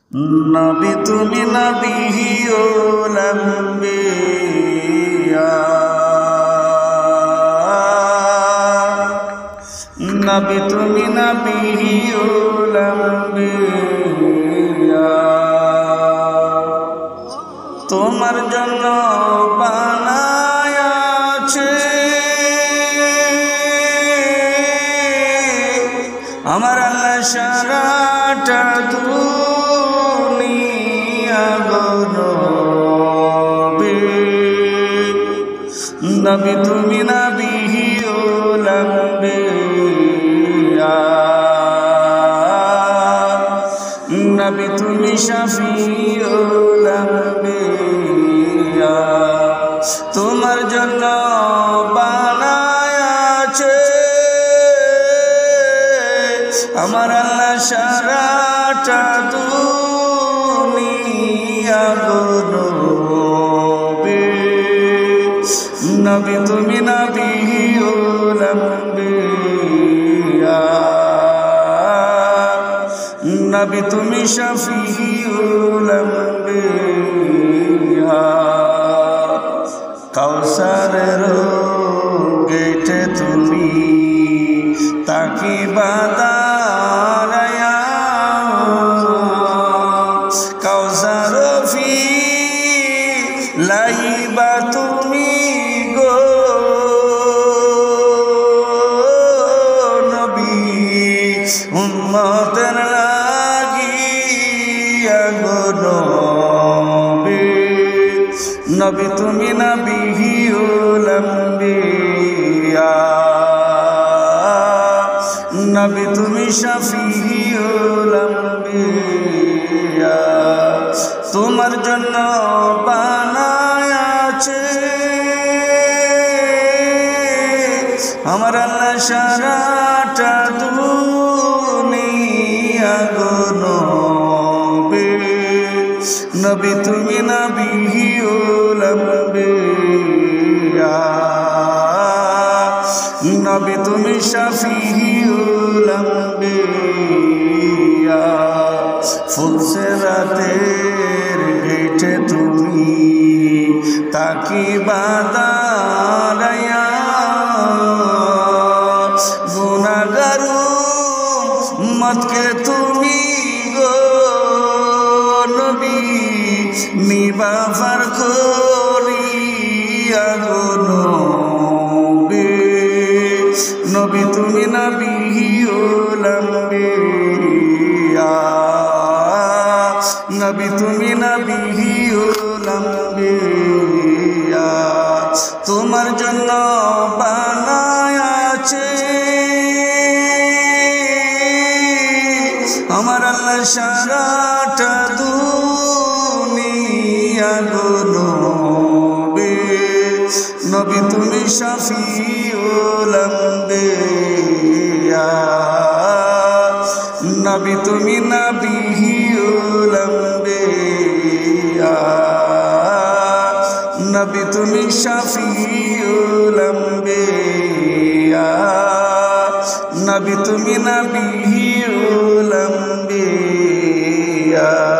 নবী তুমি নবিয়ুল আম্বিয়া, নবী তুমি নবিয়ুল আম্বিয়া। তোমার জন্য বানায়াছে আমার আল্লাহ সারাটা দুনিয়া গো নবী, নবী তুমি নবিয়ুল আম্বিয়া, নবী তুমি শফিউল আম্বিয়া। তোমার জন্য বানায়াছে আমার আল্লাহ সারাটা দুনিয়া গো নবী, নবী তুমি নবিয়ুল আম্বিয়া, নবী তুমি শফিউল আম্বিয়া। কাউসারের গেটে তুমি তাকিবা দাঁড়ায়া, কাউসার ফি লাইবা তুমি গো নবী, উম্মতের লাগিয়া গো নবী, নবী তুমি নবিয়ুল আম্বিয়া, নবী তুমি শফিউল আম্বিয়া। তোমার জন্য বানায়াছে আমার আল্লাহ সারাটা দুনিয়া গো নবী, নবী তুমি নবিয়ুল আম্বিয়া, নবী তুমি শফিউল আম্বিয়া। ফুলসে রাতের গেটে তুমি তাকিবা দাঁড়ায়া, গুনাহগার উম্মতকে তুমি গো নবী নিবা পার করিয়া গো নবী, নবী তুমি নবিয়ুল আম্বিয়া, নবী তুমি নবিয়ুল আম্বিয়া। তোমার জন্য বানায়াছে আমার আল্লাহ সারাটা দুনিয়া গো নবী, নবী তুমি শফিউল আম্বিয়া, নবী তুমি নবিয়ুল আম্বিয়া, নবী তুমি শফিউল আম্বিয়া, নবী তুমি নবিয়ুল আম্বিয়া।